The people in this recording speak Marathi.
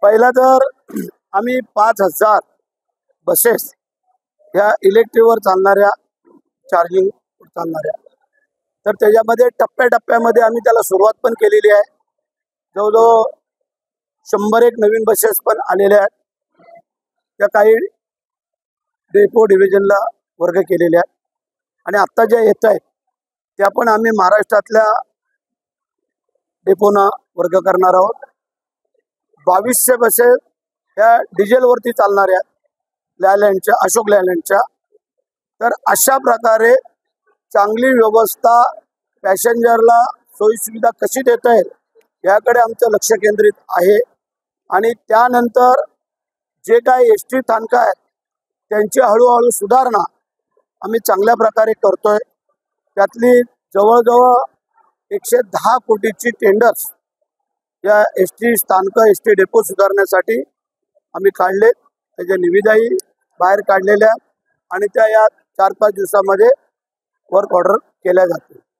पहिला तर आम्ही 5,000 बसेस ह्या इलेक्ट्रिकवर चालणाऱ्या चार्जिंग चालणाऱ्या, तर त्याच्यामध्ये टप्प्याटप्प्यामध्ये आम्ही त्याला सुरुवात पण केलेली आहे. जवळजवळ 101 नवीन बसेस पण आलेल्या आहेत. त्या काही डेपो डिव्हिजनला वर्ग केलेल्या आहेत आणि आत्ता ज्या येत आहेत त्या पण आम्ही महाराष्ट्रातल्या डेपोना वर्ग करणार आहोत. 2200 बसेस ह्या डिझेलवरती चालणाऱ्या लॅलँडच्या, अशोक लॅलँडच्या. तर अशा प्रकारे चांगली व्यवस्था पॅसेंजरला सोयीसुविधा कशी देता येईल याकडे आमचं लक्ष केंद्रित आहे. आणि त्यानंतर जे काही एस टी स्थानकं आहेत त्यांची हळूहळू सुधारणा आम्ही चांगल्या प्रकारे करतोय. त्यातली जवळजवळ 110 कोटीची टेंडर्स या एस टी स्थानकं, एस टी डेपो सुधारण्यासाठी आम्ही काढले. त्याच्या निविदाही बाहेर काढलेल्या आणि त्या या 4-5 दिवसामध्ये वर्क ऑर्डर केल्या जातील.